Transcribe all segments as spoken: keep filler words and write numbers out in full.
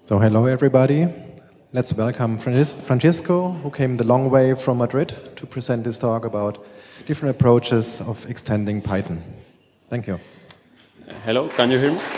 So hello everybody. Let's welcome Francis Francisco, who came the long way from Madrid to present this talk about different approaches of extending Python. Thank you. Uh, hello, can you hear me?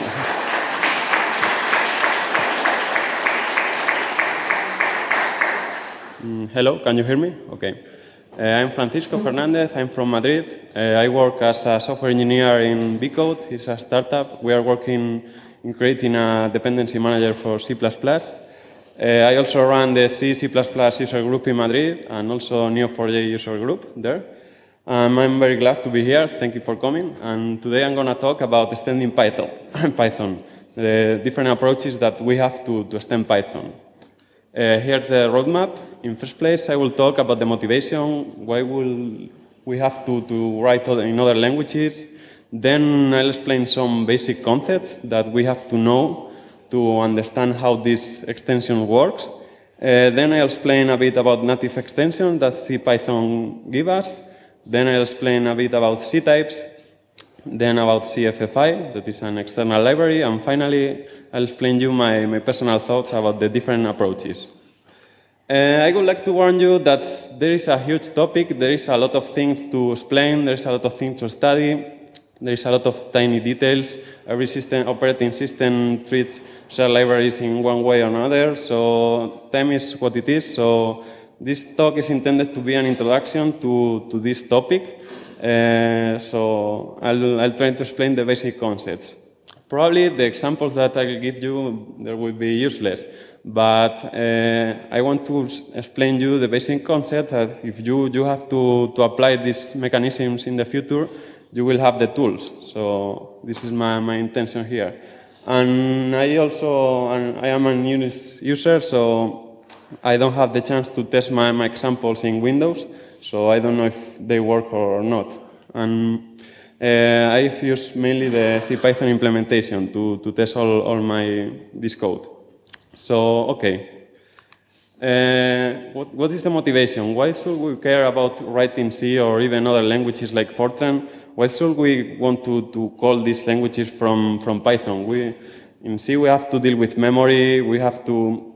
mm, hello, can you hear me? Okay. Uh, I'm Francisco Fernandez. I'm from Madrid. Uh, I work as a software engineer in B-Code. It's a startup. We are working in creating a dependency manager for C plus plus. Uh, I also run the C, C plus plus user group in Madrid and also Neo four j user group there. Um, I'm very glad to be here. Thank you for coming. And today I'm going to talk about extending Python, Python, the different approaches that we have to, to extend Python. Uh, here's the roadmap. In first place, I will talk about the motivation, why will we have to, to write in other languages. Then I'll explain some basic concepts that we have to know to understand how this extension works. Uh, then I'll explain a bit about native extensions that CPython gives us. Then I'll explain a bit about Ctypes. Then about C F F I, that is an external library. And finally, I'll explain you my, my personal thoughts about the different approaches. Uh, I would like to warn you that there is a huge topic. There is a lot of things to explain. There is a lot of things to study. There is a lot of tiny details. Every system, operating system treats shared libraries in one way or another. So time is what it is. So this talk is intended to be an introduction to, to this topic. Uh, so I'll, I'll try to explain the basic concepts. Probably the examples that I'll give you, there will be useless. But uh, I want to explain you the basic concept that if you, you have to, to apply these mechanisms in the future, you will have the tools. So this is my, my intention here. And I also, I am a Unix user, so I don't have the chance to test my, my examples in Windows. So I don't know if they work or not. And uh, I've used mainly the CPython implementation to, to test all, all my, this code. So, okay. Uh, what, what is the motivation? Why should we care about writing C or even other languages like Fortran? Why should we want to, to call these languages from, from Python? We, in C, we have to deal with memory. We have to,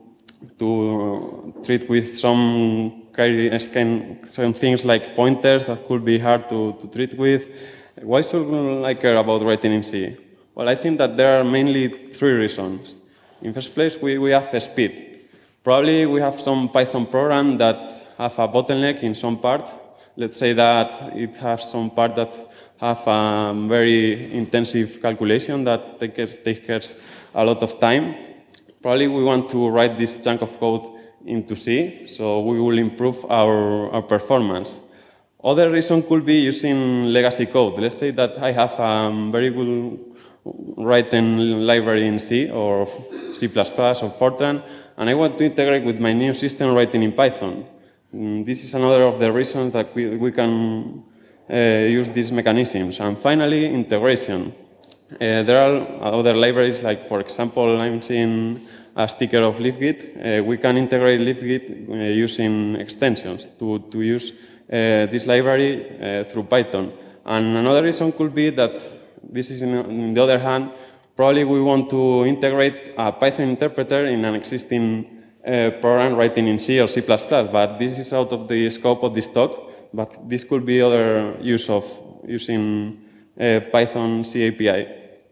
to treat with some, some things like pointers that could be hard to, to treat with. Why should I care about writing in C? Well, I think that there are mainly three reasons. In first place, we, we have the speed. Probably we have some Python program that have a bottleneck in some part. Let's say that it has some part that have a very intensive calculation that takes, takes a lot of time. Probably we want to write this chunk of code into C, so we will improve our, our performance. Other reason could be using legacy code. Let's say that I have a very good writing library in C or C plus plus or Fortran, and I want to integrate with my new system writing in Python. This is another of the reasons that we, we can uh, use these mechanisms. And finally, integration. Uh, there are other libraries, like, for example, I'm seeing a sticker of libgit. Uh, we can integrate libgit uh, using extensions to, to use uh, this library uh, through Python. And another reason could be that this is, in, on the other hand, probably we want to integrate a Python interpreter in an existing uh, program writing in C or C plus plus, but this is out of the scope of this talk. But this could be other use of using uh, Python C A P I.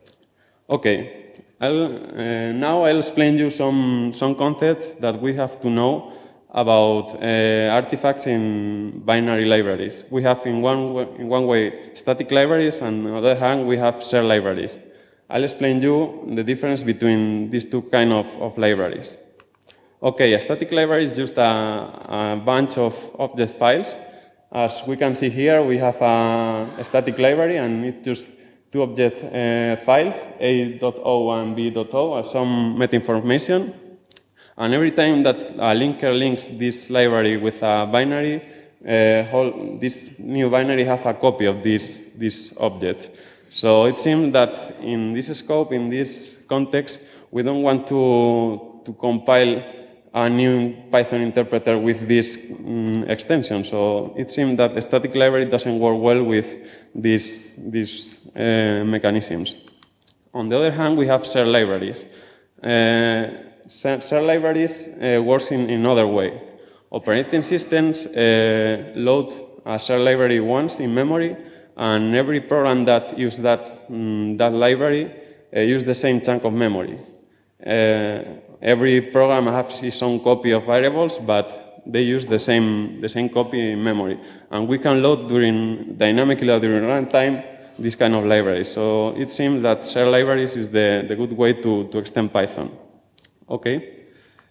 Okay, I'll, uh, now I'll explain you some, some concepts that we have to know about uh, artifacts in binary libraries. We have in one, in one way static libraries, and on the other hand we have shared libraries. I'll explain you the difference between these two kind of, of libraries. Okay, a static library is just a, a bunch of object files. As we can see here, we have a, a static library, and it's just two object uh, files, A dot O and B dot O, as some meta information. And every time that a linker links this library with a binary, uh, whole, this new binary have a copy of this, this object. So it seems that in this scope, in this context, we don't want to, to compile a new Python interpreter with this um, extension. So it seems that the static library doesn't work well with these, these uh, mechanisms. On the other hand, we have shared libraries. Uh, share libraries uh, works in another way. Operating systems uh, load a share library once in memory, and every program that uses that, um, that library uh, uses the same chunk of memory. Uh, every program has its own copy of variables, but they use the same, the same copy in memory. And we can load during, dynamically load during runtime this kind of libraries. So it seems that share libraries is the, the good way to, to extend Python. Okay.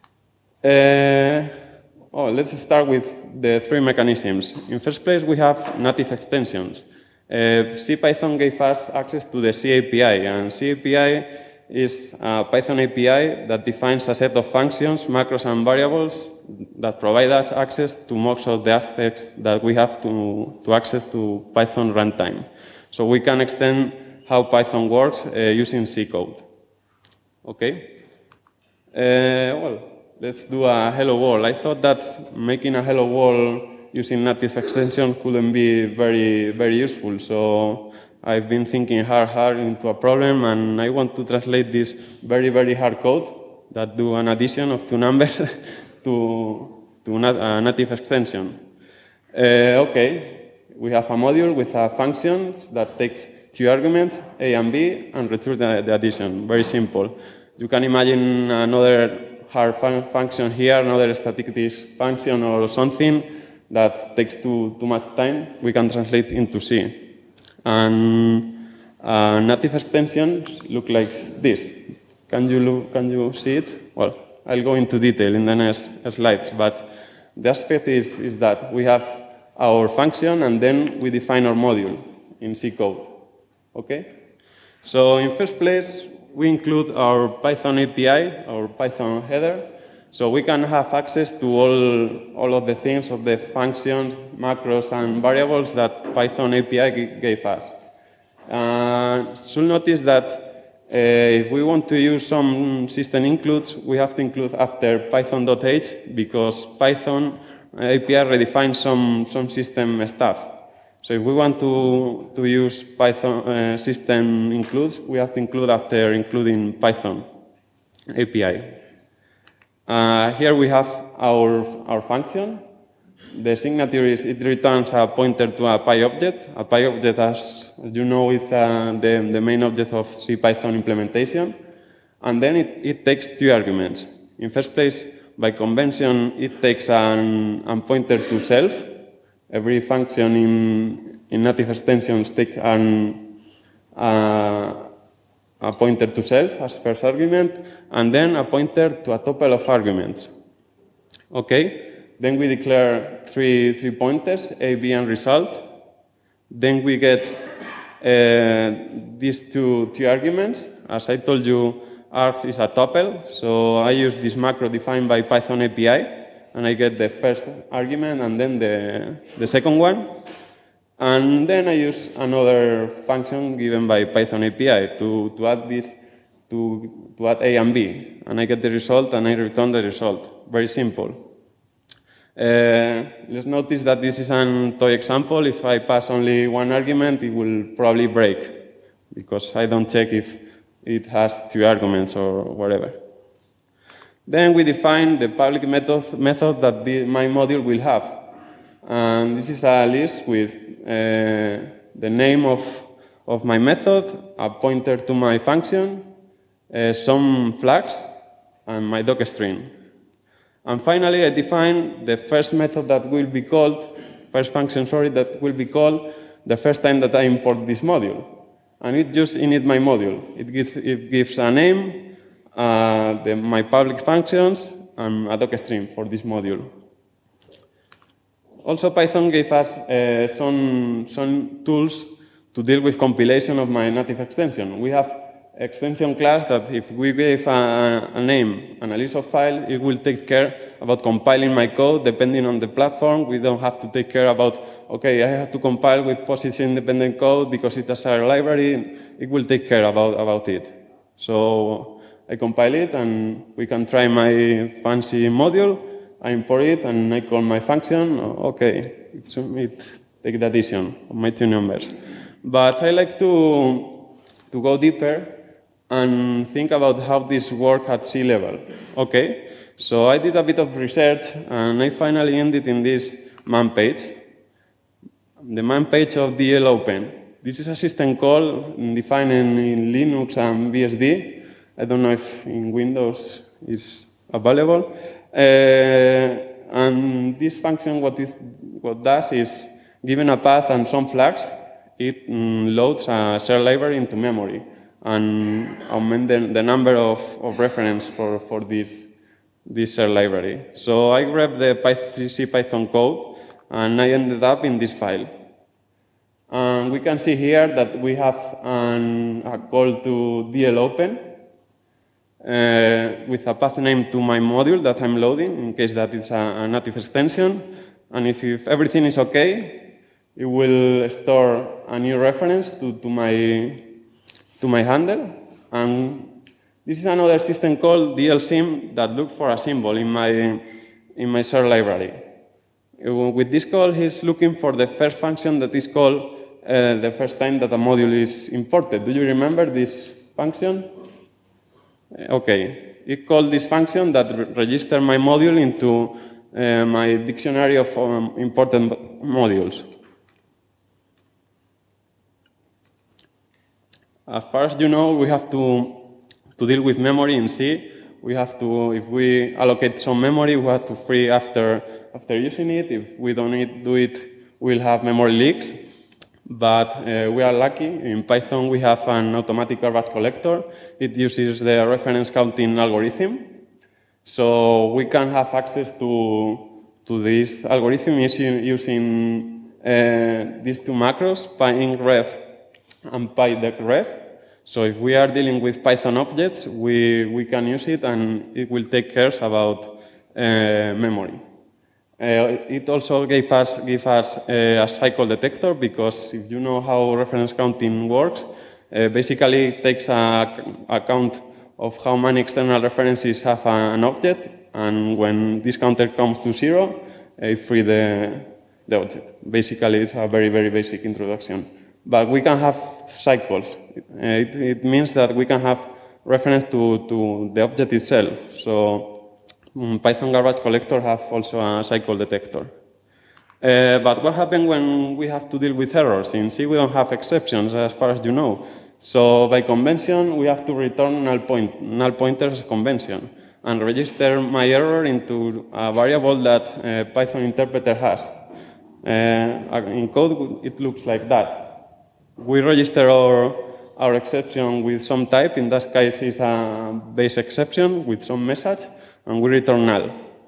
Uh, oh, let's start with the three mechanisms. In first place, we have native extensions. Uh, CPython gave us access to the C A P I, and C A P I is a Python A P I that defines a set of functions, macros, and variables that provide us access to most of the aspects that we have to, to access to Python runtime. So we can extend how Python works uh, using C code. Okay? Uh, well, let's do a hello world. I thought that making a hello world using native extension couldn't be very, very useful. So I've been thinking hard, hard into a problem, and I want to translate this very, very hard code that do an addition of two numbers to, to a native extension. Uh, okay. We have a module with a function that takes two arguments, A and B, and returns the, the addition. Very simple. You can imagine another hard fun function here, another static function or something that takes too, too much time. We can translate into C. And uh, native extensions look like this. Can you, look, can you see it? Well, I'll go into detail in the next slides, but the aspect is, is that we have our function, and then we define our module in C code. Okay? So in first place, we include our Python A P I, our Python header, so we can have access to all, all of the things of the functions, macros, and variables that Python A P I gave us. Uh, should notice that uh, if we want to use some system includes, we have to include after python.h, because Python A P I redefines some, some system stuff. So if we want to, to use Python uh, system includes, we have to include after including Python A P I. Uh, here we have our, our function. The signature is it returns a pointer to a Py object. A Py object, as you know, is uh, the, the main object of CPython implementation. And then it, it takes two arguments. In first place, by convention, it takes an, a pointer to self. Every function in, in native extensions takes an, uh, a pointer to self as first argument, and then a pointer to a tuple of arguments. Okay? Then we declare three, three pointers, A, B, and result. Then we get uh, these two, two arguments. As I told you, args is a tuple, so I use this macro defined by Python A P I, and I get the first argument and then the, the second one. And then I use another function given by Python A P I to, to add this, to, to add A and B. And I get the result and I return the result. Very simple. Uh, let's notice that this is a toy example. If I pass only one argument, it will probably break, because I don't check if it has two arguments or whatever. Then we define the public method, method that the, my module will have. And this is a list with uh, the name of, of my method, a pointer to my function, uh, some flags, and my doc string. And finally, I define the first method that will be called, first function, sorry, that will be called the first time that I import this module. And it just init my module. It gives, it gives a name, uh, the, my public functions, and a doc string for this module. Also, Python gave us uh, some, some tools to deal with compilation of my native extension. We have extension class that if we give a, a name and a list of files, it will take care about compiling my code depending on the platform. We don't have to take care about, okay, I have to compile with position-independent code because it has a library. It will take care about, about it. So I compile it, and we can try my fancy module. I import it, and I call my function. Okay, it's, it takes the addition of my two numbers. But I like to, to go deeper and think about how this works at sea level. Okay, so I did a bit of research, and I finally ended in this man page, the man page of D L Open. This is a system call defined in Linux and B S D. I don't know if in Windows it's available. Uh, and this function, what it what does is, given a path and some flags, it mm, loads a shared library into memory and augment the, the number of, of reference for, for this, this shared library. So I grabbed the C Python code, and I ended up in this file. And we can see here that we have an, a call to D L Open uh, with a path name to my module that I'm loading, in case that it's a, a native extension. And if, if everything is OK, it will store a new reference to, to, my, to my handle. And this is another system called D L sim that looks for a symbol in my, in my shared library. With this call, he's looking for the first function that is called uh, the first time that a module is imported. Do you remember this function? OK. It called this function that re registers my module into uh, my dictionary of um, important modules. As far as you know, we have to, to deal with memory in C. We have to, if we allocate some memory, we have to free after, after using it. If we don't need, do it, we'll have memory leaks. But uh, we are lucky. In Python, we have an automatic garbage collector. It uses the reference counting algorithm. So we can have access to, to this algorithm using, using uh, these two macros, pyingref and pydegref. So if we are dealing with Python objects, we, we can use it, and it will take care about uh, memory. Uh, it also gave us, gave us uh, a cycle detector, because if you know how reference counting works, uh, basically it takes a, a count of how many external references have a, an object, and when this counter comes to zero, it frees the, the object. Basically, it's a very, very basic introduction. But we can have cycles. It, it, it means that we can have reference to, to the object itself. So um, Python garbage collector have also a cycle detector. Uh, but what happens when we have to deal with errors? In C, we don't have exceptions, as far as you know. So by convention, we have to return null, point, null pointers convention and register my error into a variable that uh, Python interpreter has. Uh, in code, it looks like that. We register our, our exception with some type. In that case, it's a base exception with some message, and we return null.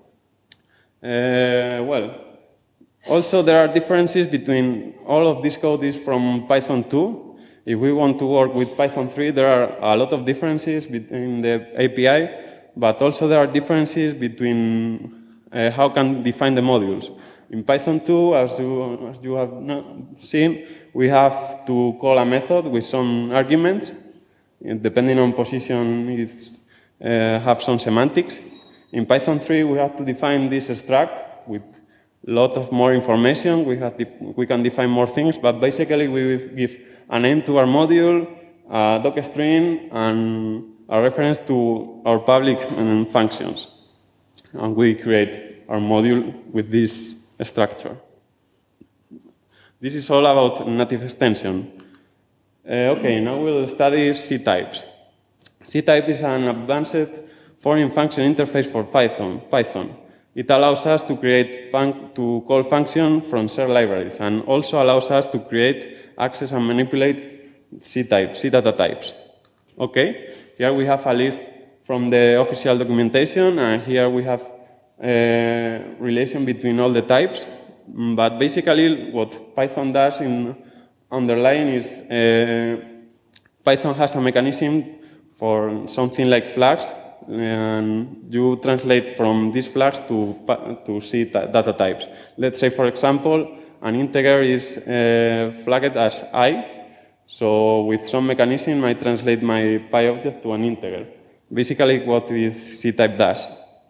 Uh, well, also there are differences between all of this code is from Python two. If we want to work with Python three, there are a lot of differences between the A P I, but also there are differences between uh, how can define the modules. In Python two, as you, as you have seen, we have to call a method with some arguments. Depending on position, it uh, have some semantics. In Python three, we have to define this struct with a lot of more information. We, have we can define more things, but basically we give a name to our module, a doc string, and a reference to our public um, functions. And we create our module with this structure. This is all about native extension. Uh, okay, now we'll study C-types. C-type is an advanced foreign function interface for Python. Python. It allows us to create to call functions from shared libraries, and also allows us to create, access, and manipulate C-types, C-data types. Okay, here we have a list from the official documentation, and here we have a relation between all the types. But basically, what Python does in underlying is uh, Python has a mechanism for something like flags, and you translate from these flags to, to C data types. Let's say, for example, an integer is uh, flagged as I. So with some mechanism, I translate my Py object to an integer. Basically, what this C-type does.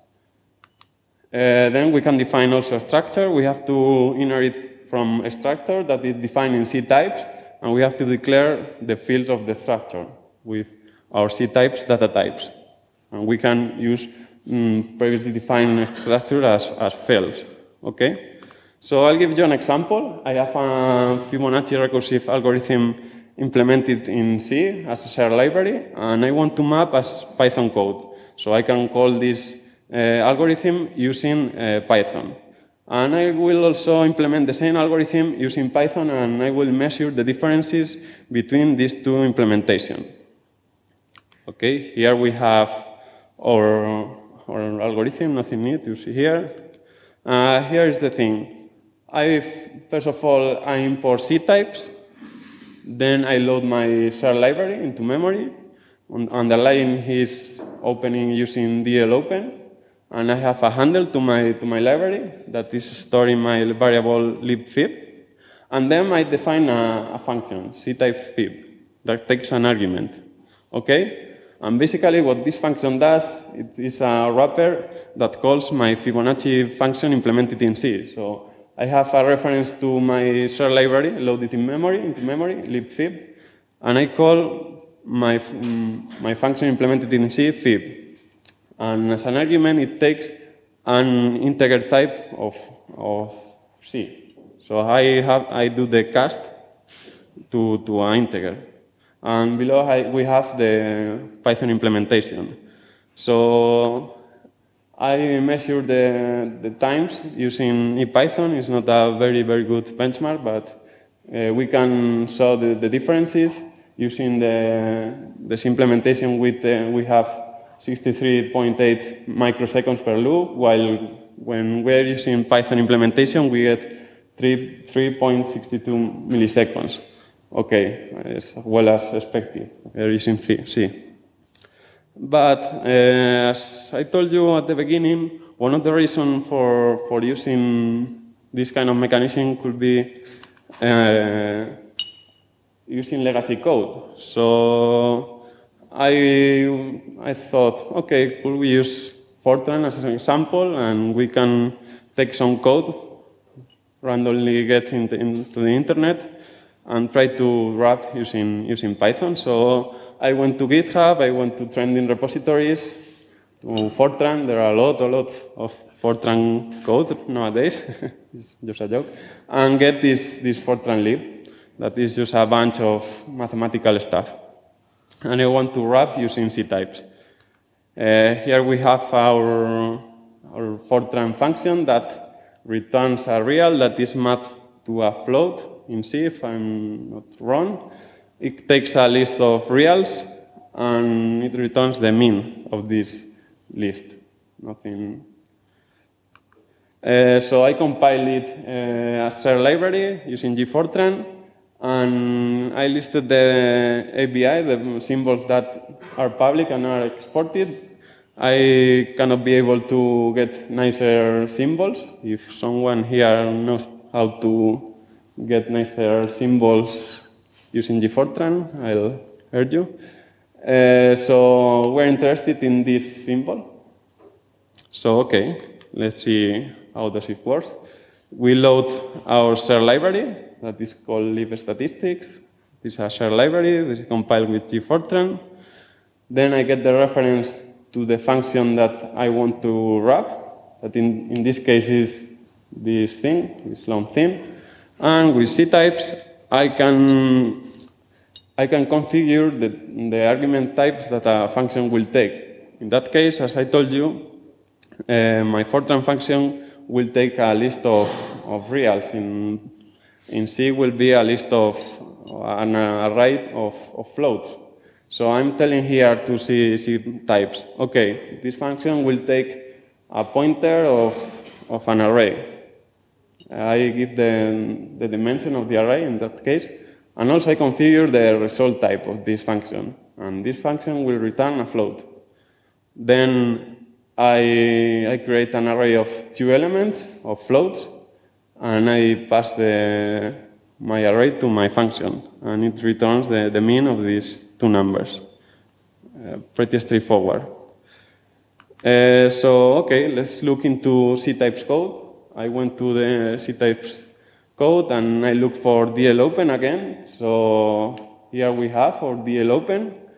Uh, then we can define also a structure. We have to inherit from a structure that is defined in C-types, and we have to declare the fields of the structure with our C-types data types. And we can use mm, previously defined structure as, as fields. Okay? So I'll give you an example. I have a Fibonacci recursive algorithm implemented in C as a shared library, and I want to map as Python code. So I can call this uh, algorithm using uh, Python. And I will also implement the same algorithm using Python, and I will measure the differences between these two implementations. Okay, here we have our, our algorithm, nothing new to see here. Uh, here is the thing. I, first of all, I import C-types. Then I load my shared library into memory. On, underlying is opening using D L open. And I have a handle to my, to my library that is stored in my variable libfib. And then I define a, a function, C-type fib, that takes an argument. Okay? And basically what this function does, it is a wrapper that calls my Fibonacci function implemented in C. So I have a reference to my shared library loaded in memory, into memory, libfib, and I call my, um, my function implemented in C, fib. And as an argument, it takes an integer type of, of C. So I, have, I do the cast to, to an integer. And below I, we have the Python implementation. So I measure the, the times using ePython. It's not a very, very good benchmark, but uh, we can show the, the differences using the, this implementation with, uh, we have sixty-three point eight microseconds per loop, while when we're using Python implementation, we get three point six two milliseconds. Okay, as well as expected. We're using C. But uh, as I told you at the beginning, one of the reasons for, for using this kind of mechanism could be uh, using legacy code. So I, I thought, okay, could we use Fortran as an example, and we can take some code, randomly get into, into the internet, and try to wrap using, using Python. So I went to GitHub, I went to trending repositories, to Fortran. There are a lot, a lot of Fortran code nowadays. It's just a joke. And get this, this Fortran lib that is just a bunch of mathematical stuff. And I want to wrap using C-types. Uh, here we have our, our Fortran function that returns a real that is mapped to a float in C, if I'm not wrong. It takes a list of reals, and it returns the mean of this list. Nothing. Uh, so I compiled it uh, as shared library using gfortran, and I listed the A P I, the symbols that are public and are exported. I cannot be able to get nicer symbols. If someone here knows how to get nicer symbols using gfortran, I'll hear you. Uh, so we're interested in this symbol. So okay, let's see how does it work. We load our shared library that is called libstatistics. This is a shared library. This is compiled with gfortran. Then I get the reference to the function that I want to wrap. That in, in this case is this thing, this long thing. And with C-types, I can I can configure the, the argument types that a function will take. In that case, as I told you, uh, my Fortran function will take a list of, of reals. In, in C will be a list of an array of, of floats. So I'm telling here to C, C types, okay, this function will take a pointer of, of an array. I give the, the dimension of the array in that case. And also I configure the result type of this function. And this function will return a float. Then I, I create an array of two elements of floats, and I pass the, my array to my function. And it returns the, the mean of these two numbers. Uh, pretty straightforward. Uh, so, okay, let's look into C-types code. I went to the C-types code, and I look for D L open again. So here we have our D L open.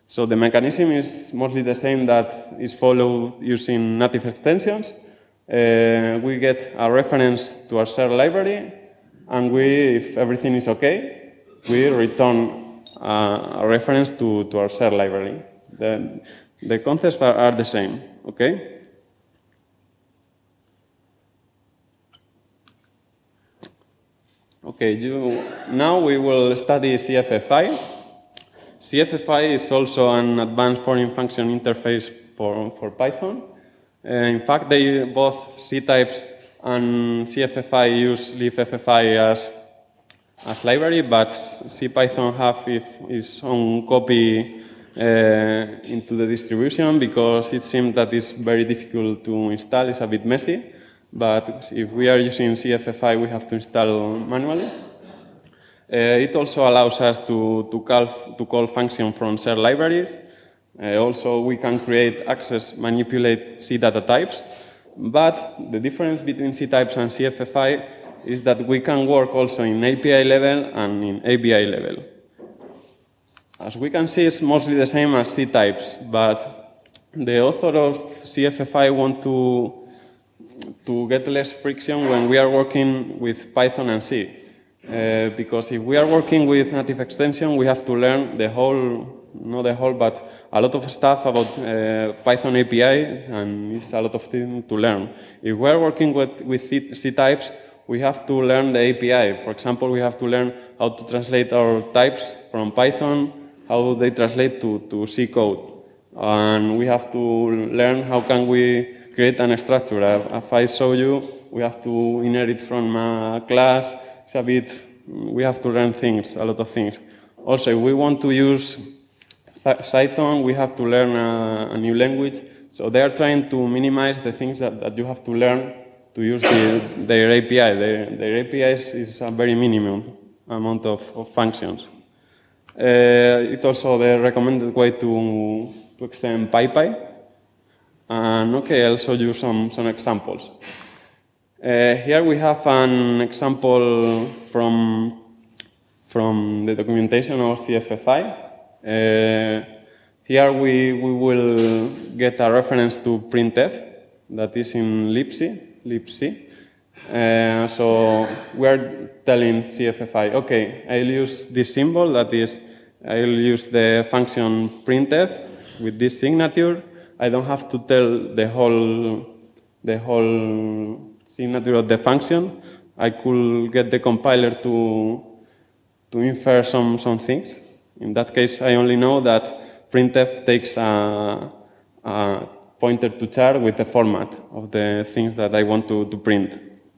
So the mechanism is mostly the same that is followed using native extensions. Uh, we get a reference to our shared library, and we, if everything is okay, we return uh, a reference to, to our shared library. The, the concepts are, are the same, okay? Okay, you, now we will study C F F I. C F F I is also an advanced foreign function interface for, for Python. Uh, in fact, they both Ctypes and C F F I use libffI as, as library, but CPython have its own copy uh, into the distribution because it seems that it's very difficult to install. It's a bit messy. But if we are using C F F I, we have to install manually. Uh, it also allows us to, to, call, to call functions from shared libraries. Uh, also, we can create, access, manipulate C data types. But the difference between Ctypes and C F F I is that we can work also in A P I level and in A B I level. As we can see, it's mostly the same as Ctypes, but the author of C F F I want to to get less friction when we are working with Python and C. Uh, because if we are working with native extension, we have to learn the whole, not the whole, but a lot of stuff about uh, Python A P I, and it's a lot of things to learn. If we are working with, with C-types, we have to learn the A P I. For example, we have to learn how to translate our types from Python, how they translate to, to C code. And we have to learn how can we create an structure. If I show you, we have to inherit from a class. It's a bit, we have to learn things, a lot of things. Also, if we want to use Python, we have to learn a, a new language. So they are trying to minimize the things that, that you have to learn to use the, their A P I. Their, their A P I is, is a very minimum amount of, of functions. Uh, it's also the recommended way to, to extend PyPy. And okay, I'll show you some, some examples. Uh, here we have an example from, from the documentation of C F F I. Uh, here we, we will get a reference to printf that is in libc. libc. Uh, so we are telling C F F I, okay, I'll use this symbol, that is, I'll use the function printf with this signature. I don't have to tell the whole, the whole signature of the function. I could get the compiler to, to infer some, some things. In that case, I only know that printf takes a, a pointer to char with the format of the things that I want to, to print.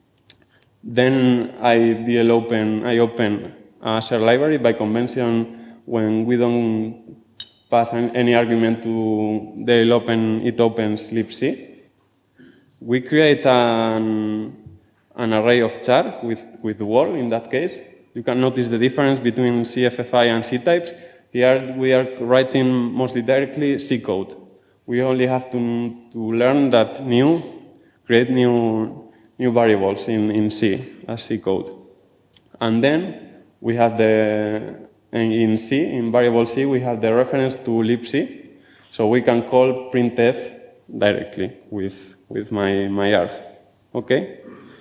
Then I D L open, I open a shared library. By convention, when we don't pass any argument to D L open, it opens libc. We create an, an array of char with, with wall in that case. You can notice the difference between C F F I and Ctypes. Here we are writing mostly directly C code. We only have to, to learn that new, create new, new variables in, in C as C code. And then we have the, in C, in variable C, we have the reference to libc. So we can call printf directly with, with my, my arg. Okay?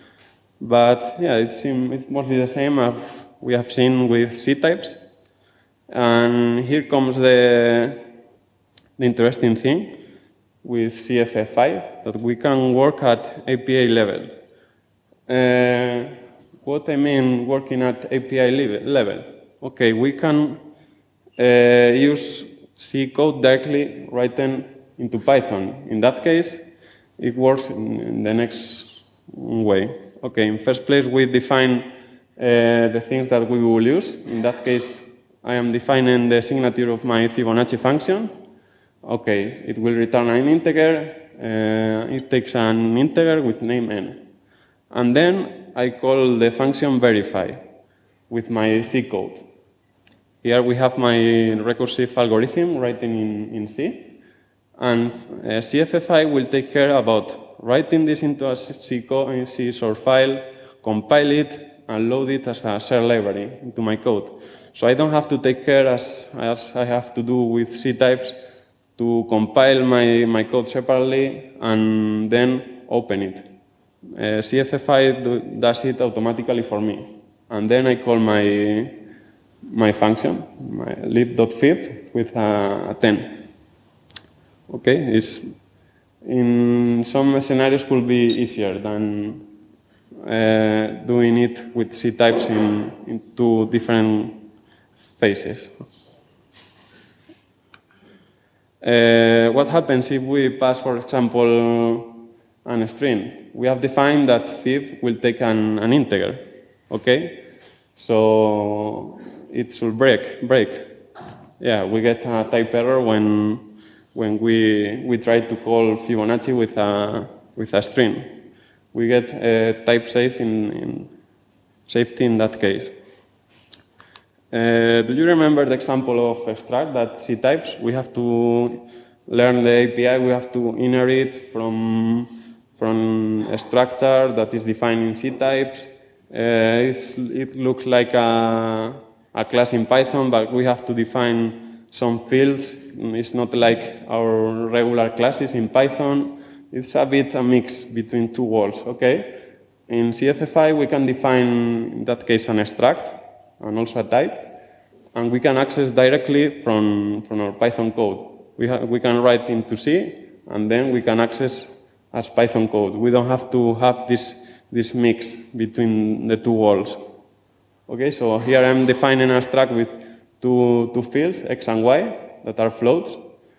But yeah, it's, it's mostly the same as we have seen with Ctypes. And here comes the, the interesting thing with C F F I, that we can work at A P I level. Uh, what I mean working at A P I level? Okay, we can uh, use C code directly written into Python. In that case, it works in, in the next way. Okay, in first place, we define uh, the things that we will use. In that case, I am defining the signature of my Fibonacci function. Okay, it will return an integer. Uh, it takes an integer with name n. And then I call the function verify with my C code. Here we have my recursive algorithm written in, in C. And uh, C F F I will take care about writing this into a C, code, C source file, compile it, and load it as a shared library into my code. So I don't have to take care, as, as I have to do with Ctypes, to compile my, my code separately and then open it. Uh, C F F I do, does it automatically for me. And then I call my, my function, my lib.fib, with a, a ten. Okay, it's, in some scenarios could be easier than uh, doing it with Ctypes in, in two different phases. Uh, what happens if we pass, for example, an string? We have defined that fib will take an, an integer, okay? So it should break, break. Yeah, we get a type error when, when we, we try to call Fibonacci with a, with a string. We get a type safe in, in safety in that case. Uh, do you remember the example of extract that Ctypes? We have to learn the A P I, we have to inherit from, from a structure that is defined in Ctypes. Uh, it's, it looks like a, a class in Python, but we have to define some fields. It's not like our regular classes in Python. It's a bit a mix between two worlds, okay? In C F F I, we can define, in that case, an extract and also a type, and we can access directly from, from our Python code. We, we can write into C, and then we can access as Python code. We don't have to have this, this mix between the two worlds. Okay, so here I'm defining a struct with two, two fields, x and y, that are floats.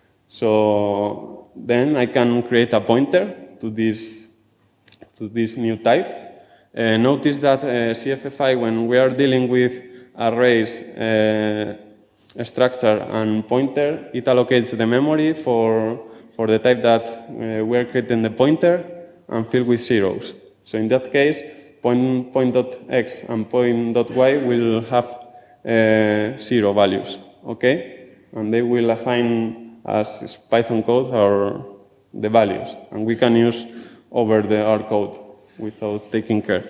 So then I can create a pointer to this, to this new type. Uh, notice that uh, C F F I, when we are dealing with arrays, uh, structure, and pointer, it allocates the memory for, for the type that uh, we are creating the pointer and fill with zeros. So in that case, point, point.x and point.y will have uh, zero values, okay? And they will assign as Python code our, the values, and we can use over the our code without taking care.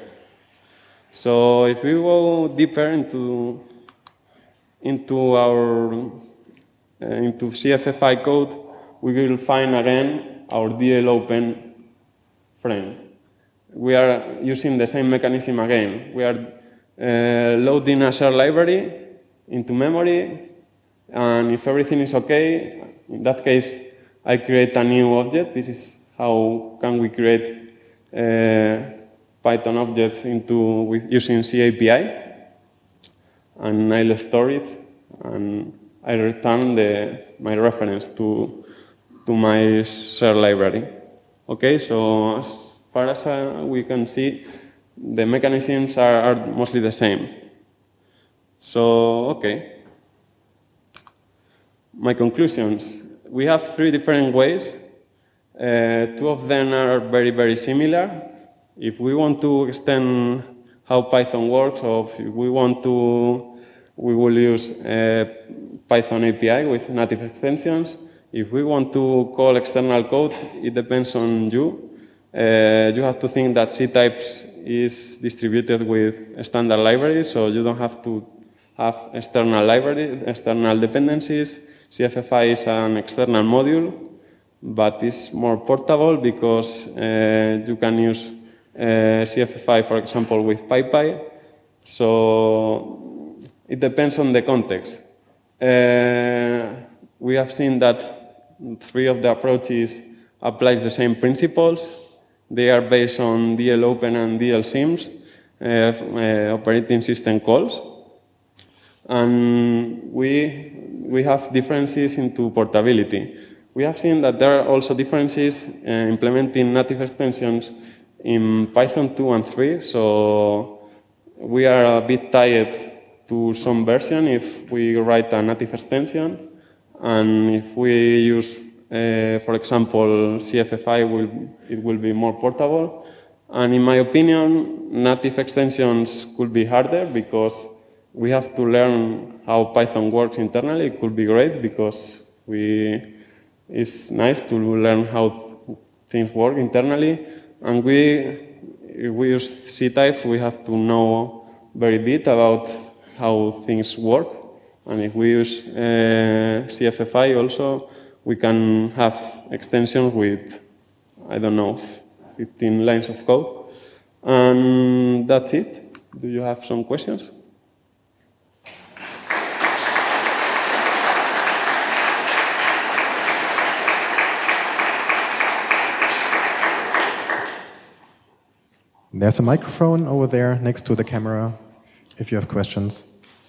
So if we go deeper into, into our uh, into C F F I code, we will find again our D L open frame. We are using the same mechanism again. We are uh, loading a shared library into memory, and if everything is okay, in that case, I create a new object. This is how can we create uh, Python objects into with using C A P I, and I'll store it, and I return the my reference to to my shared library. Okay, so as far as uh, we can see, the mechanisms are, are mostly the same. So okay, my conclusions: we have three different ways. Uh, two of them are very very similar. If we want to extend how Python works, or if we want to, we will use a Python A P I with native extensions. If we want to call external code, it depends on you. Uh, you have to think that Ctypes is distributed with standard libraries, so you don't have to have external libraries, external dependencies. C F F I is an external module, but it's more portable because uh, you can use Uh, C F F I, for example, with PyPy. So it depends on the context. Uh, we have seen that three of the approaches applies the same principles. They are based on D L open and D L sims, uh, uh, operating system calls. And we, we have differences into portability. We have seen that there are also differences uh, implementing native extensions in Python two and three, so we are a bit tied to some version if we write a native extension, and if we use, uh, for example, C F F I, will, it will be more portable. And in my opinion, native extensions could be harder because we have to learn how Python works internally. It could be great because we, it's nice to learn how things work internally. And we, if we use Ctypes, we have to know very bit about how things work. And if we use uh, C F F I also, we can have extensions with, I don't know, fifteen lines of code. And that's it. Do you have some questions? There's a microphone over there next to the camera if you have questions.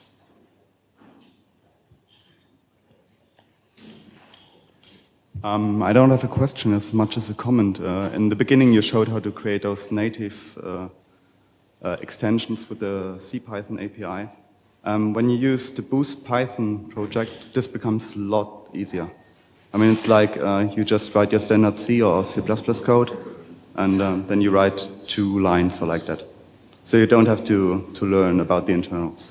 Um, I don't have a question as much as a comment. Uh, in the beginning, you showed how to create those native uh, uh, extensions with the CPython A P I. Um, when you use the Boost Python project, this becomes a lot easier. I mean, it's like uh, you just write your standard C or C plus plus code, and um, then you write two lines or like that. So you don't have to, to learn about the internals.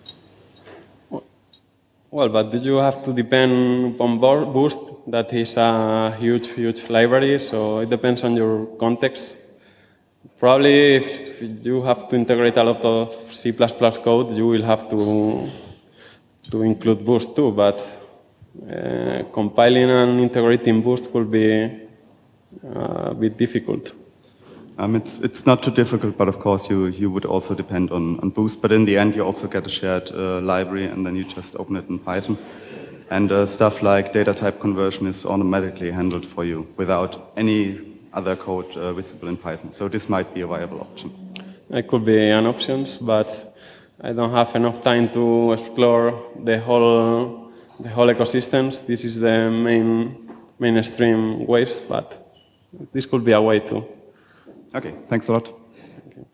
Well, but do you have to depend on Boost? That is a huge, huge library, so it depends on your context. Probably if you have to integrate a lot of C plus plus code, you will have to, to include Boost too, but uh, compiling and integrating Boost could be a bit difficult. Um, it's, it's not too difficult, but of course you, you would also depend on, on Boost. But in the end, you also get a shared uh, library, and then you just open it in Python. And uh, stuff like data type conversion is automatically handled for you without any other code uh, visible in Python. So this might be a viable option. It could be an option, but I don't have enough time to explore the whole, the whole ecosystems. This is the main mainstream ways, but this could be a way too. Okay, thanks a lot. Okay.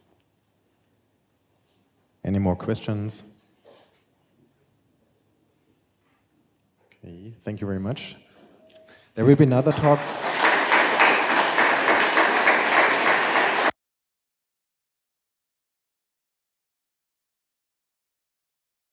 Any more questions? Okay, thank you very much. There will be another talk.